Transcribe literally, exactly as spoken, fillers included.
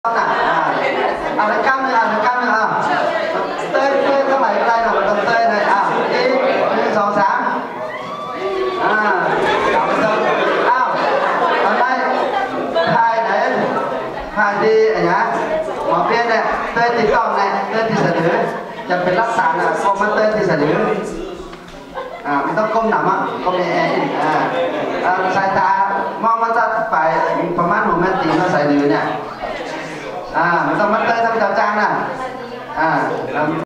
หนักอ่าอะไรกล้ามเนื้ออะไรกล้ามเนื้ออ่ะเต้ยเต้ยเท่าไหร่ก็ได้หน่อยมันต้องเต้ยเลยอ่ะอีกหนึ่งสองสามอ่าอ้าวตอนนี้ทายไหนทายดีอะไรนะหมอเปี้ยนเนี่ยเต้ยติดกล้องเนี่ยเต้ยติดเสนอจะเป็นรักษาเนี่ยพวกมันเต้ยติดเสนออ่าไม่ต้องก้มหนำอ่ะก้มแอนอ่าสายตามองมันจะไปประมาณหนึ่งเมตรตีมาใส่เนื้อเนี่ยอ่ามันต้องมัดเต้ยต้องจับจางนะอ่า